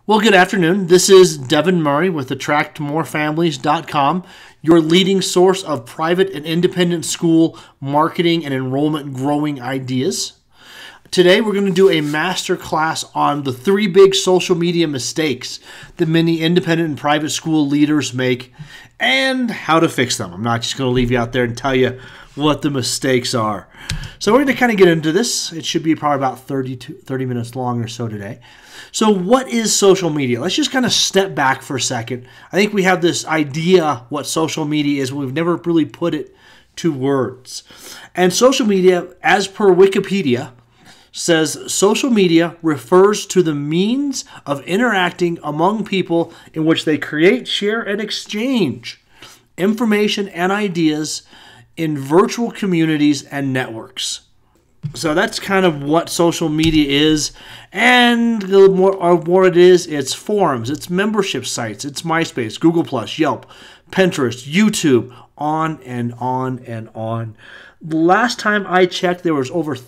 Well, good afternoon. This is Devin Murray with AttractMoreFamilies.com, your leading source of private and independent school marketing and enrollment growing ideas. Today, we're going to do a master class on the 3 big social media mistakes that many independent and private school leaders make and how to fix them. I'm not just going to leave you out there and tell you what the mistakes are. So we're going to kind of get into this. It should be probably about 30 minutes long or so today. So what is social media? Let's just kind of step back for a second. I think we have this idea what social media is, but we've never really put it to words. And social media, as per Wikipedia, says social media refers to the means of interacting among people in which they create, share, and exchange information and ideas in virtual communities and networks. So that's kind of what social media is, and the more it is, it's forums, it's membership sites, it's MySpace, Google+, Yelp, Pinterest, YouTube, on and on and on. The last time I checked, there was over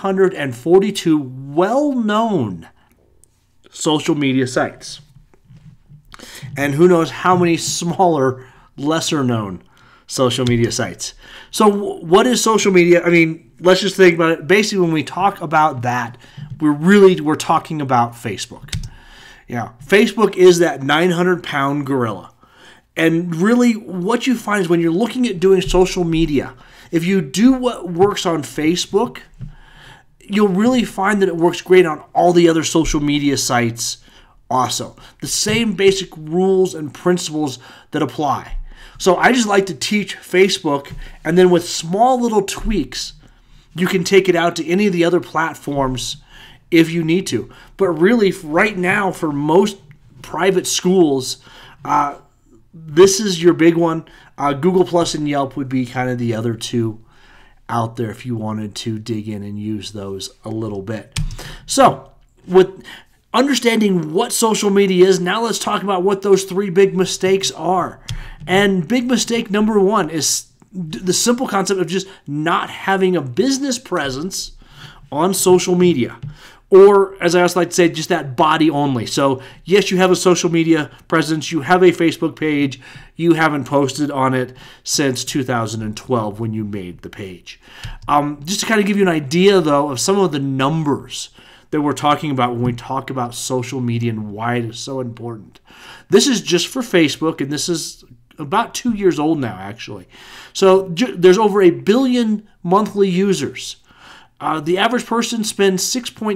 342 well-known social media sites. And who knows how many smaller, lesser-known social media sites. So what is social media? I mean, let's just think about it. Basically, when we talk about that, we're talking about Facebook. Yeah, Facebook is that 900-pound gorilla. And really, what you find is when you're looking at doing social media, if you do what works on Facebook, you'll really find that it works great on all the other social media sites also. The same basic rules and principles that apply. So I just like to teach Facebook, and then with small little tweaks, you can take it out to any of the other platforms if you need to. But really, right now, for most private schools, this is your big one. Google Plus and Yelp would be kind of the other two out there if you wanted to dig in and use those a little bit. So, with understanding what social media is, now let's talk about what those 3 big mistakes are. And big mistake number 1 is the simple concept of just not having a business presence on social media. Or, as I also like to say, just that body only. So, yes, you have a social media presence. You have a Facebook page. You haven't posted on it since 2012 when you made the page. Just to kind of give you an idea, though, of some of the numbers that we're talking about when we talk about social media and why it is so important. This is just for Facebook, and this is about 2 years old now, actually. So there's over 1 billion monthly users. The average person spends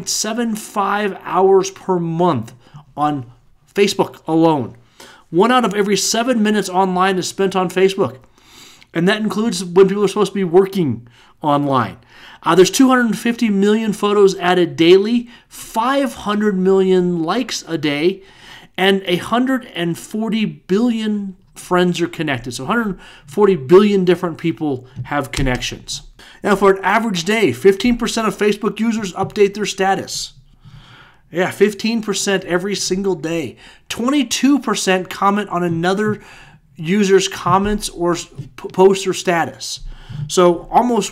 6.75 hours per month on Facebook alone. 1 out of every 7 minutes online is spent on Facebook. And that includes when people are supposed to be working online. There's 250 million photos added daily, 500 million likes a day, and 140 billion friends are connected. So 140 billion different people have connections. Now, for an average day, 15% of Facebook users update their status. Yeah, 15% every single day. 22% comment on another user's comments or post or status. So almost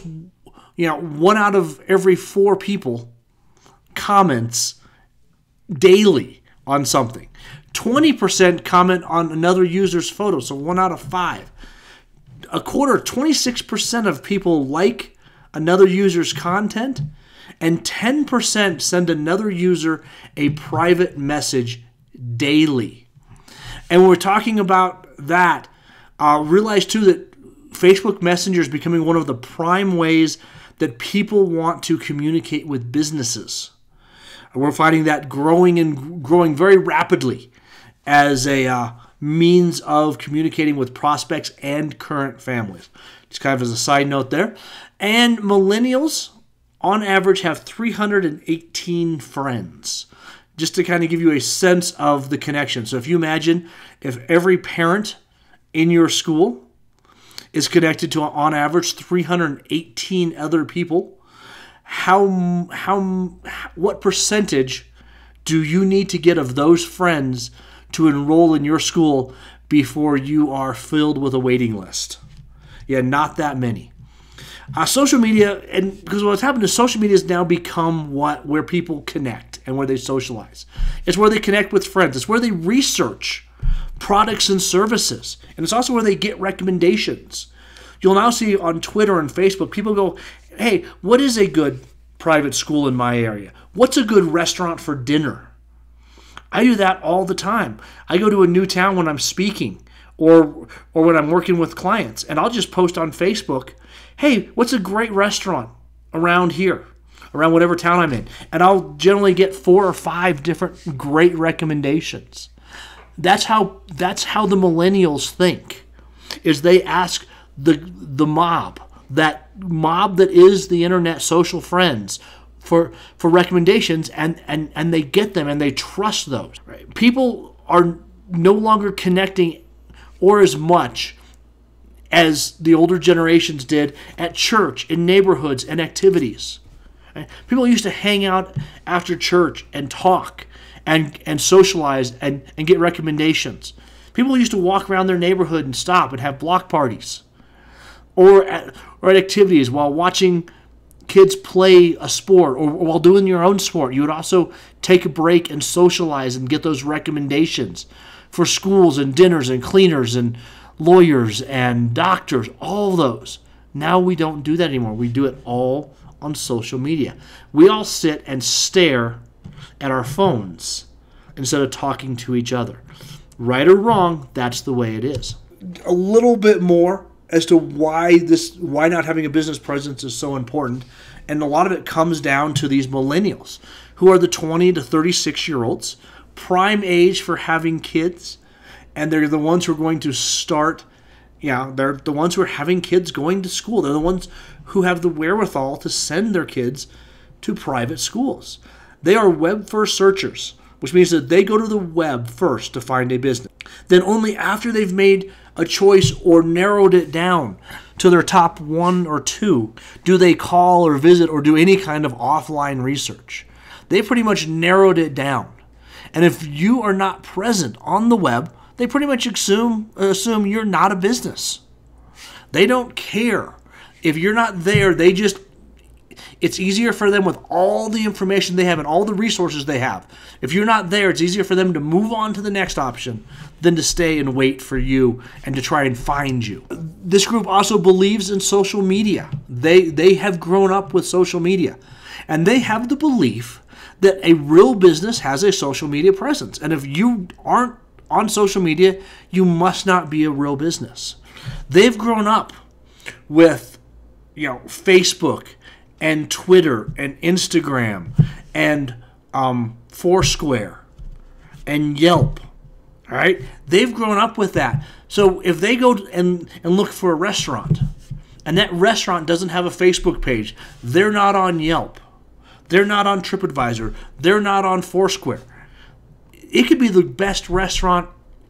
1 out of every 4 people comments daily on something. 20% comment on another user's photo, so 1 out of 5. A quarter, 26% of people like another user's content, and 10% send another user a private message daily. And when we're talking about that, realize too that Facebook Messenger is becoming one of the prime ways that people want to communicate with businesses. We're finding that growing very rapidly as a means of communicating with prospects and current families. Just kind of as a side note there. And millennials, on average, have 318 friends. Just to kind of give you a sense of the connection. So if you imagine if every parent in your school is connected to, on average, 318 other people, what percentage do you need to get of those friends to enroll in your school before you are filled with a waiting list? Yeah, not that many. Social media, and because what's happened is social media has now become where people connect and where they socialize. It's where they connect with friends. It's where they research products and services. And it's also where they get recommendations. You'll now see on Twitter and Facebook, people go, hey, what is a good private school in my area? What's a good restaurant for dinner? I do that all the time. I go to a new town when I'm speaking or when I'm working with clients, and I'll just post on Facebook, hey, what's a great restaurant around here, around whatever town I'm in? And I'll generally get 4 or 5 different great recommendations. That's how the millennials think, is they ask the mob that is the internet social friends for recommendations, and they get them and they trust those. Right? People are no longer connecting or as much as the older generations did at church, in neighborhoods, and activities. Right? People used to hang out after church and talk and socialize and get recommendations. People used to walk around their neighborhood and stop and have block parties or at activities while watching kids play a sport or while doing your own sport. You would also take a break and socialize and get those recommendations for schools and dinners and cleaners and lawyers and doctors, all those. Now we don't do that anymore. We do it all on social media. We all sit and stare at our phones instead of talking to each other. Right or wrong, that's the way it is. A little bit more as to why not having a business presence is so important. And a lot of it comes down to these millennials who are the 20 to 36-year-olds, prime age for having kids, and they're the ones who are going to start, they're the ones who are having kids going to school. They're the ones who have the wherewithal to send their kids to private schools. They are web-first searchers, which means that they go to the web first to find a business. Then only after they've made a choice or narrowed it down to their top 1 or 2 do they call or visit or do any kind of offline research. They pretty much narrowed it down. And if you are not present on the web, they pretty much assume you're not a business. They don't care. If you're not there, it's easier for them with all the information they have and all the resources they have. If you're not there, it's easier for them to move on to the next option than to stay and wait for you and to try and find you. This group also believes in social media. They have grown up with social media. And they have the belief that a real business has a social media presence. And if you aren't on social media, you must not be a real business. They've grown up with, Facebook and Twitter and Instagram and Foursquare and Yelp. All right? They've grown up with that. So if they go and look for a restaurant and that restaurant doesn't have a Facebook page, they're not on Yelp. They're not on TripAdvisor. They're not on Foursquare. It could be the best restaurant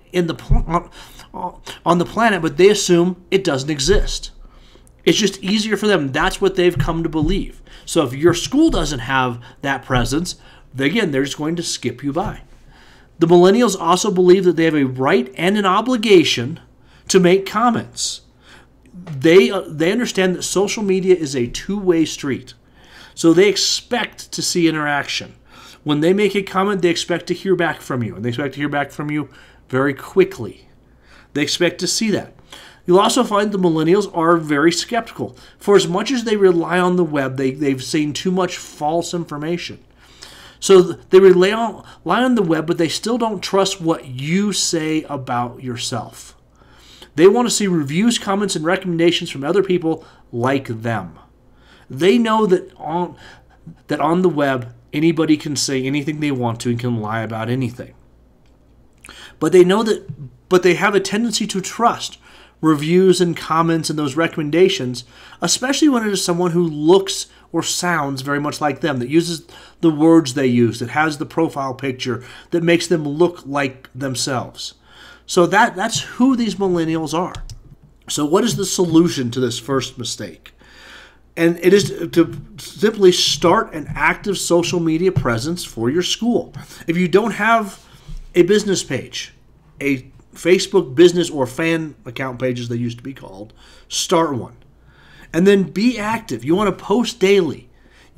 on the planet, but they assume it doesn't exist. It's just easier for them. That's what they've come to believe. So if your school doesn't have that presence, again, they're just going to skip you by. The millennials also believe that they have a right and an obligation to make comments. They understand that social media is a two-way street. So they expect to see interaction. When they make a comment, they expect to hear back from you. And they expect to hear back from you very quickly. They expect to see that. You'll also find the millennials are very skeptical. For as much as they rely on the web, they've seen too much false information. So they rely on the web, but they still don't trust what you say about yourself. They want to see reviews, comments, and recommendations from other people like them. They know that on the web, anybody can say anything they want to and can lie about anything. But they have a tendency to trust reviews and comments and those recommendations, especially when it is someone who looks or sounds very much like them, that uses the words they use, that has the profile picture, that makes them look like themselves. So that's who these millennials are. So what is the solution to this first mistake? And it is to simply start an active social media presence for your school. If you don't have a business page, a Facebook business or fan account page as they used to be called, start one. And then be active. You want to post daily,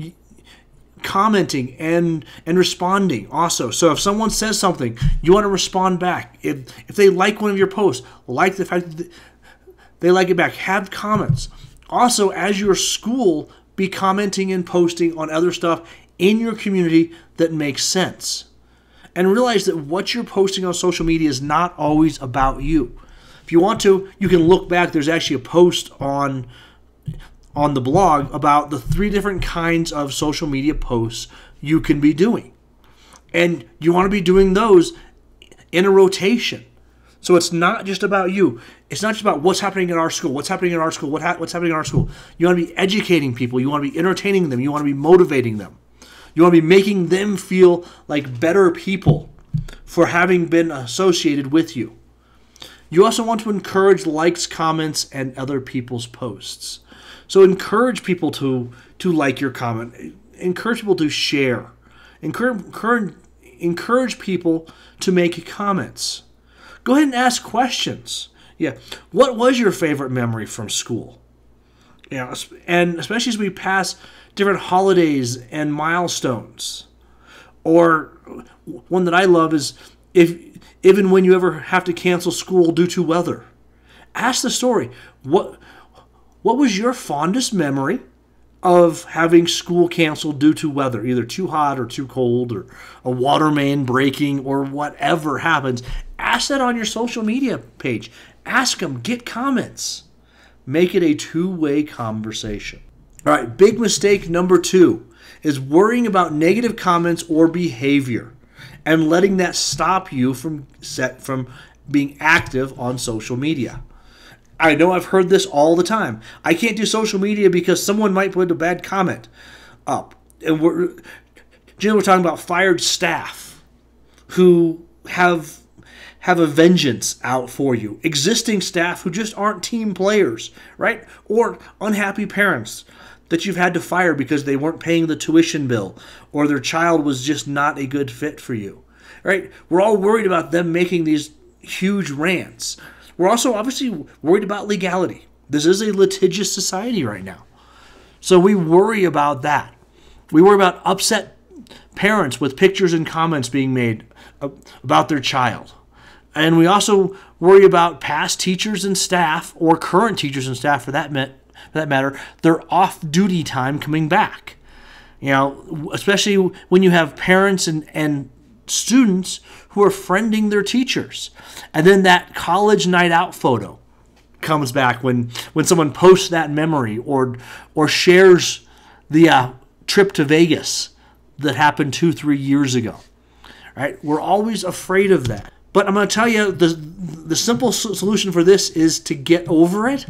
commenting and responding also. So if someone says something, you want to respond back. If they like one of your posts, like the fact that they like it back, have comments. Also, as your school, be commenting and posting on other stuff in your community that makes sense. And realize that what you're posting on social media is not always about you. If you want to, you can look back. There's actually a post on the blog about the 3 different kinds of social media posts you can be doing. And you want to be doing those in a rotation. So it's not just about you. It's not just about what's happening in our school, what's happening in our school, what's happening in our school. You want to be educating people. You want to be entertaining them. You want to be motivating them. You want to be making them feel like better people for having been associated with you. You also want to encourage likes, comments, and other people's posts. So encourage people to like your comment. Encourage people to share. Encourage people to make comments. Go ahead and ask questions. Yeah, what was your favorite memory from school? Yeah, and especially as we pass different holidays and milestones. Or one that I love is even when you ever have to cancel school due to weather. Ask the story. What was your fondest memory of having school canceled due to weather, either too hot or too cold or a water main breaking or whatever happens? Ask that on your social media page. Ask them. Get comments. Make it a two-way conversation. All right, big mistake number 2 is worrying about negative comments or behavior and letting that stop you from being active on social media. I know I've heard this all the time. I can't do social media because someone might put a bad comment up. And we're talking about fired staff who have a vengeance out for you. Existing staff who just aren't team players, right? Or unhappy parents that you've had to fire because they weren't paying the tuition bill or their child was just not a good fit for you, right? We're all worried about them making these huge rants. We're also obviously worried about legality. This is a litigious society right now. So we worry about that. We worry about upset parents with pictures and comments being made about their child. And we also worry about past teachers and staff, or current teachers and staff for that matter, their off-duty time coming back. You know, especially when you have parents and students who are friending their teachers. And then that college night out photo comes back when someone posts that memory or shares the trip to Vegas that happened 2-3 years ago. Right? We're always afraid of that. But I'm going to tell you, the simple solution for this is to get over it.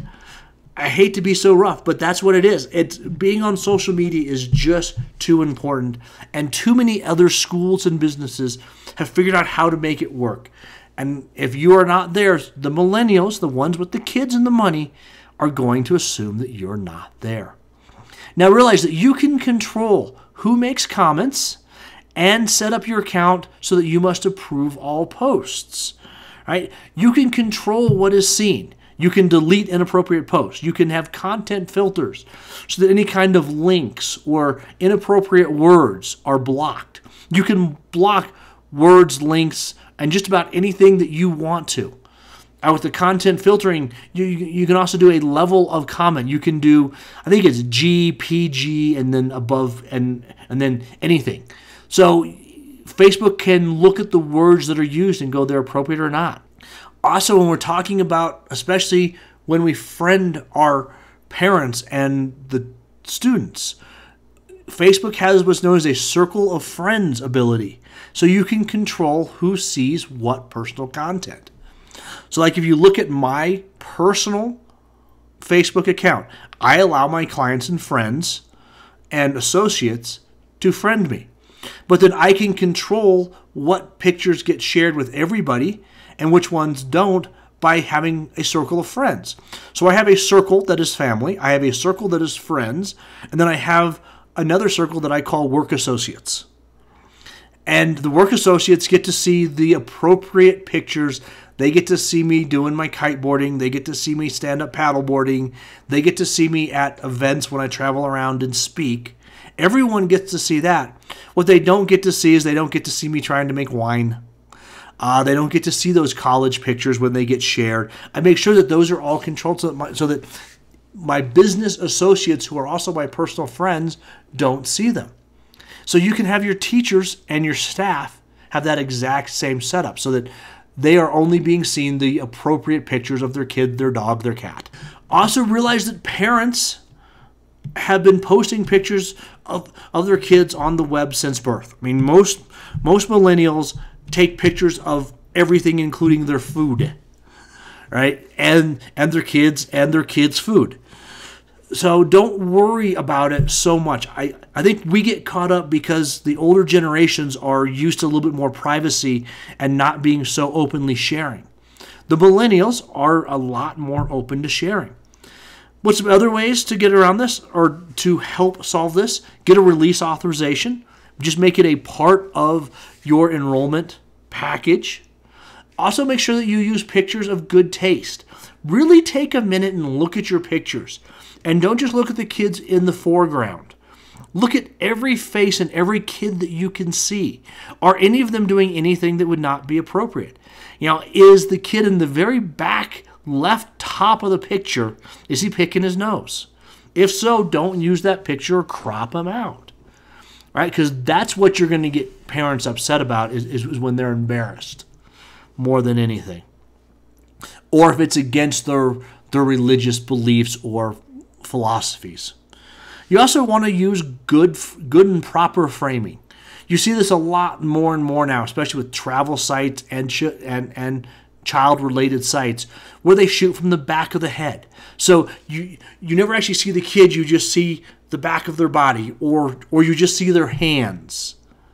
I hate to be so rough, but that's what it is. Being on social media is just too important, and too many other schools and businesses have figured out how to make it work. And if you are not there, the millennials, the ones with the kids and the money, are going to assume that you're not there. Now realize that you can control who makes comments and set up your account so that you must approve all posts. Right? You can control what is seen. You can delete inappropriate posts. You can have content filters so that any kind of links or inappropriate words are blocked. You can block words, links, and just about anything that you want to. And with the content filtering, you can also do a level of comment. You can do, I think it's G, PG, and then above, and then anything. So Facebook can look at the words that are used and go, they're appropriate or not. Also, when we're talking about, especially when we friend our parents and the students, Facebook has what's known as a circle of friends ability. So you can control who sees what personal content. So like if you look at my personal Facebook account, I allow my clients and friends and associates to friend me. But then I can control what pictures get shared with everybody and which ones don't by having a circle of friends. So I have a circle that is family, I have a circle that is friends, and then I have another circle that I call work associates. And the work associates get to see the appropriate pictures They get to see me doing my kiteboarding. They get to see me stand-up paddleboarding. They get to see me at events when I travel around and speak. Everyone gets to see that. What they don't get to see is they don't get to see me trying to make wine. They don't get to see those college pictures when they get shared. I make sure that those are all controlled so that my business associates, who are also my personal friends, don't see them. So you can have your teachers and your staff have that exact same setup so that they are only being seen the appropriate pictures of their kid, their dog, their cat. Also realize that parents have been posting pictures of their kids on the web since birth. I mean, most millennials take pictures of everything, including their food, right? And their kids' food. So don't worry about it so much. I think we get caught up because the older generations are used to a little bit more privacy and not being so openly sharing. The millennials are a lot more open to sharing. What's some other ways to get around this or to help solve this? Get a release authorization. Just make it a part of your enrollment package. Also, make sure that you use pictures of good taste. Really take a minute and look at your pictures. And don't just look at the kids in the foreground. Look at every face and every kid that you can see. Are any of them doing anything that would not be appropriate? Is the kid in the very back left top of the picture, is he picking his nose? If so, don't use that picture or crop him out. Right? Because that's what you're going to get parents upset about is when they're embarrassed more than anything. Or if it's against their religious beliefs or philosophies. You also want to use good and proper framing. You see this a lot more and more now, especially with travel sites and child-related sites where they shoot from the back of the head. So you never actually see the kid, you just see the back of their body, or you just see their hands,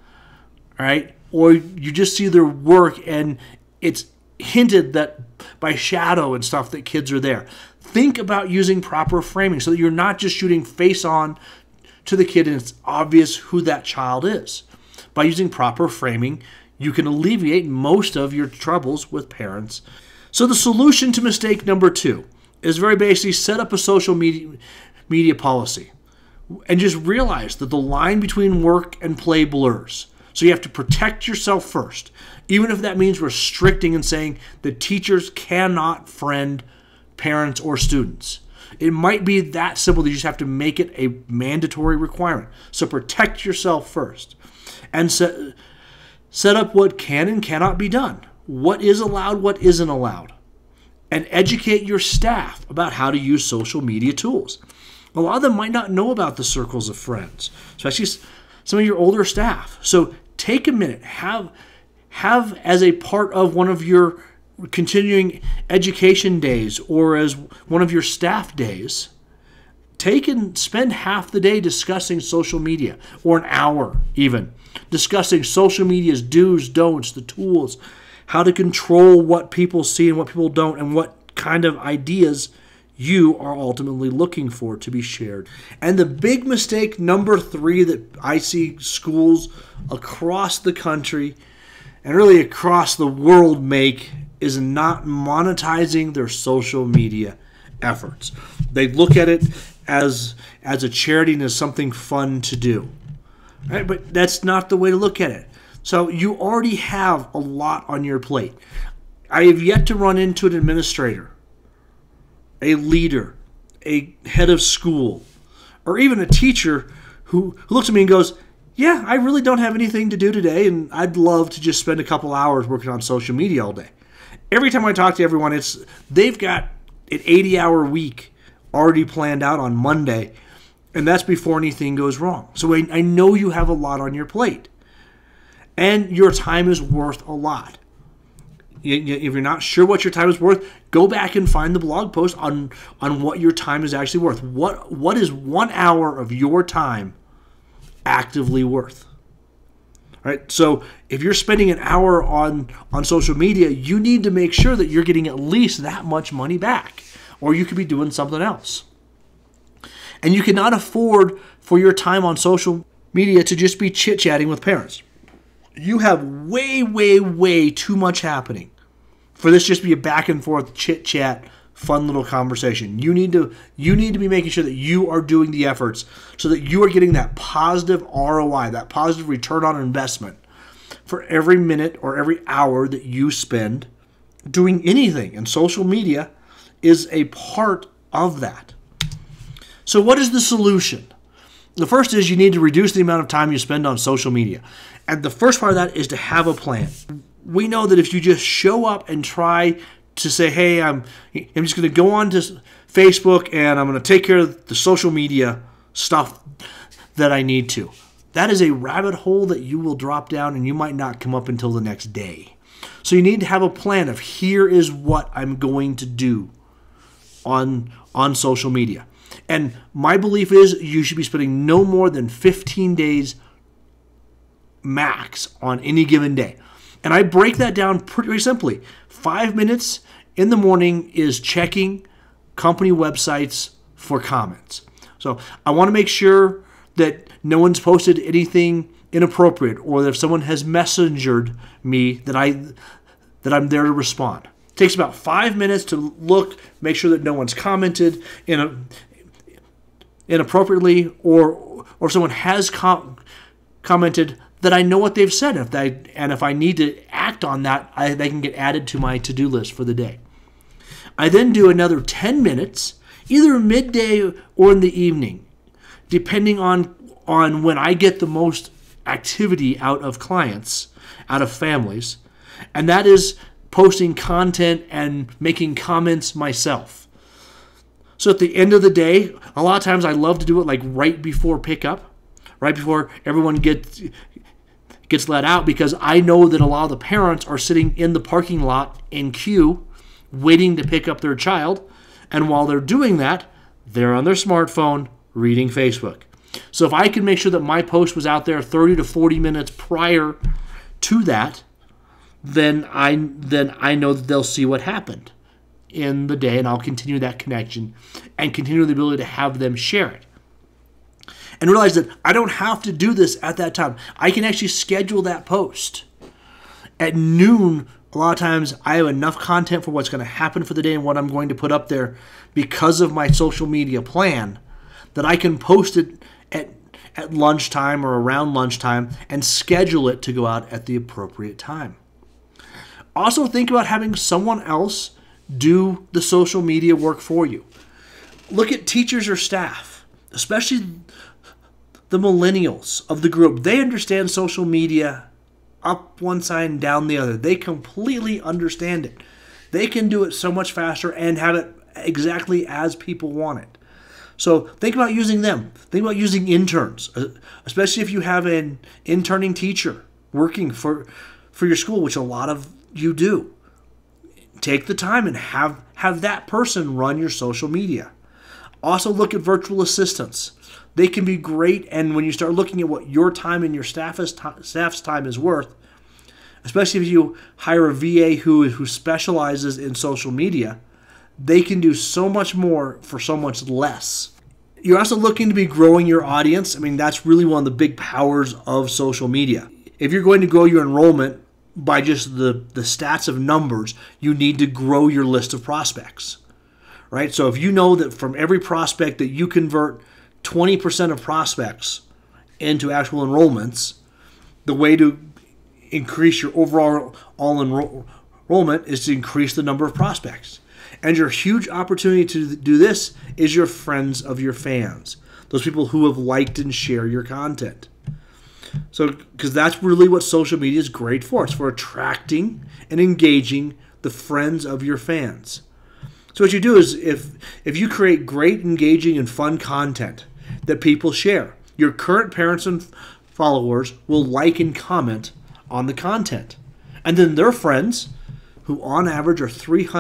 right? Or you just see their work, and it's hinted that by shadow and stuff that kids are there. Think about using proper framing so that you're not just shooting face on to the kid and it's obvious who that child is. By using proper framing, you can alleviate most of your troubles with parents. So the solution to mistake number 2 is very basically set up a social media policy. And just realize that the line between work and play blurs. So you have to protect yourself first, even if that means restricting and saying that teachers cannot friend parents or students. It might be that simple that you just have to make it a mandatory requirement. So protect yourself first. And set up what can and cannot be done. What is allowed, what isn't allowed. And educate your staff about how to use social media tools. A lot of them might not know about the circles of friends, especially some of your older staff. So take a minute, have as a part of one of your continuing education days or as one of your staff days, take and spend half the day discussing social media, or an hour even, discussing social media's do's, don'ts, the tools, how to control what people see and what people don't, and what kind of ideas you are ultimately looking for to be shared. And the big mistake number 3 that I see schools across the country and really across the world make is not monetizing their social media efforts. They look at it as a charity and as something fun to do. Right? But that's not the way to look at it. So you already have a lot on your plate. I have yet to run into an administrator, a leader, a head of school, or even a teacher who looks at me and goes, yeah, I really don't have anything to do today, and I'd love to just spend a couple hours working on social media all day. Every time I talk to everyone, they've got an 80-hour week already planned out on Monday, and that's before anything goes wrong. So I know you have a lot on your plate, and your time is worth a lot. If you're not sure what your time is worth, go back and find the blog post on what your time is actually worth. What is 1 hour of your time actively worth? All right? So if you're spending an hour on social media, you need to make sure that you're getting at least that much money back, or you could be doing something else. And you cannot afford for your time on social media to just be chit-chatting with parents. You have way, way, way too much happening for this just to be a back and forth chit chat, fun little conversation. You need to be making sure that you are doing the efforts so that you are getting that positive ROI, that positive return on investment for every minute or every hour that you spend doing anything. And social media is a part of that. So what is the solution? The first is you need to reduce the amount of time you spend on social media. And the first part of that is to have a plan. We know that if you just show up and try to say, hey, I'm just going to go on to Facebook and I'm going to take care of the social media stuff that I need to. That is a rabbit hole that you will drop down and you might not come up until the next day. So you need to have a plan of here is what I'm going to do on social media. And my belief is you should be spending no more than 15 days max on any given day. And I break that down pretty simply. 5 minutes in the morning is checking company websites for comments. So I want to make sure that no one's posted anything inappropriate or that if someone has messengered me that I'm there to respond. It takes about 5 minutes to look, make sure that no one's commented inappropriately or someone has commented that I know what they've said. If I need to act on that, they can get added to my to-do list for the day. I then do another 10 minutes, either midday or in the evening, depending on when I get the most activity out of clients, out of families, and that is posting content and making comments myself. So at the end of the day, a lot of times I love to do it like right before pickup, right before everyone gets let out, because I know that a lot of the parents are sitting in the parking lot in queue waiting to pick up their child, and while they're doing that, they're on their smartphone reading Facebook. So if I can make sure that my post was out there 30 to 40 minutes prior to that, then I know that they'll see what happened in the day, and I'll continue that connection and continue the ability to have them share it. And realize that I don't have to do this at that time. I can actually schedule that post. At noon, a lot of times I have enough content for what's going to happen for the day and what I'm going to put up there because of my social media plan that I can post it at lunchtime or around lunchtime and schedule it to go out at the appropriate time. Also think about having someone else do the social media work for you. Look at teachers or staff, especially the millennials of the group. They understand social media up one side and down the other. They completely understand it. They can do it so much faster and have it exactly as people want it. So think about using them. Think about using interns, especially if you have an interning teacher working for your school, which a lot of you do. Take the time and have that person run your social media. Also look at virtual assistants. They can be great, and when you start looking at what your time and your staff's time is worth, especially if you hire a VA who specializes in social media, they can do so much more for so much less. You're also looking to be growing your audience. I mean, that's really one of the big powers of social media. If you're going to grow your enrollment by just the stats of numbers, you need to grow your list of prospects, right? So if you know that from every prospect that you convert 20% of prospects into actual enrollments, the way to increase your overall enrollment is to increase the number of prospects. And your huge opportunity to do this is your friends of your fans, those people who have liked and share your content. So, because that's really what social media is great for. It's for attracting and engaging the friends of your fans. So what you do is if you create great, engaging, and fun content that people share, your current parents and followers will like and comment on the content. And then their friends, who on average are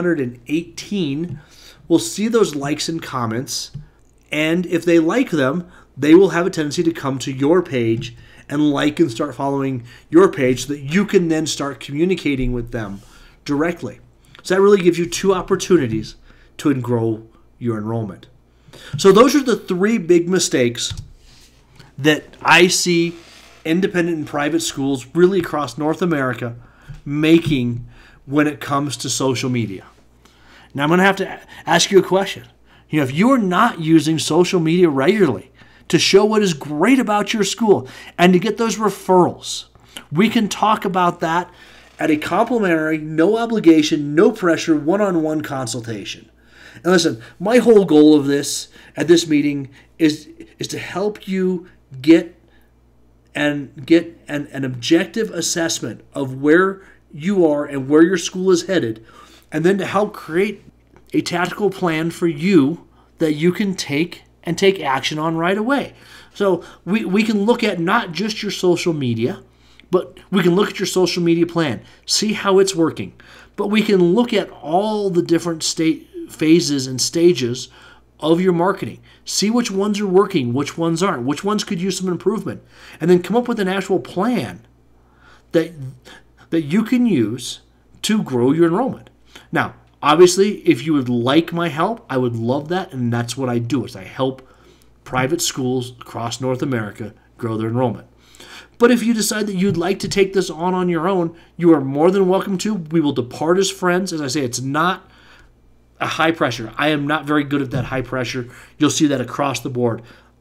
318, will see those likes and comments. And if they like them, they will have a tendency to come to your page and like and start following your page so that you can then start communicating with them directly. So that really gives you two opportunities to grow your enrollment. So those are the three big mistakes that I see independent and private schools really across North America making when it comes to social media. Now I'm going to have to ask you a question. If you're not using social media regularly to show what is great about your school and to get those referrals, we can talk about that at a complimentary, no obligation, no pressure, one-on-one consultation. And listen, my whole goal of this at this meeting is to help you get an objective assessment of where you are and where your school is headed, and then to help create a tactical plan for you that you can take action on right away. So we can look at not just your social media, but we can look at your social media plan, see how it's working. But we can look at all the different phases and stages of your marketing, see which ones are working, which ones aren't, which ones could use some improvement, and then come up with an actual plan that you can use to grow your enrollment. Now, obviously, if you would like my help, I would love that, and that's what I do, is I help private schools across North America grow their enrollment. But if you decide that you'd like to take this on your own, you are more than welcome to. We will depart as friends. As I say, it's not a high pressure. I am not very good at that high pressure. You'll see that across the board.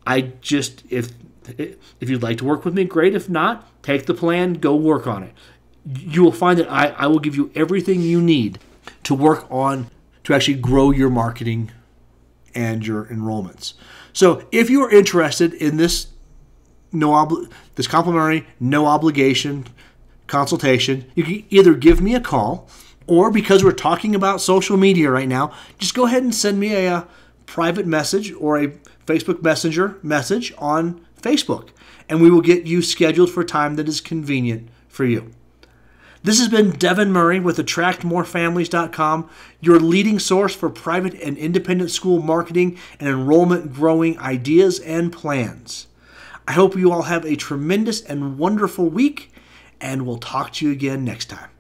If you'd like to work with me, great. If not, take the plan, go work on it. You will find that I will give you everything you need to work on to actually grow your marketing and your enrollments. So if you are interested in this complimentary, no obligation consultation, you can either give me a call, or because we're talking about social media right now, just go ahead and send me a private message or a Facebook Messenger message on Facebook, and we will get you scheduled for a time that is convenient for you. This has been Devin Murray with AttractMoreFamilies.com, your leading source for private and independent school marketing and enrollment growing ideas and plans. I hope you all have a tremendous and wonderful week, and we'll talk to you again next time.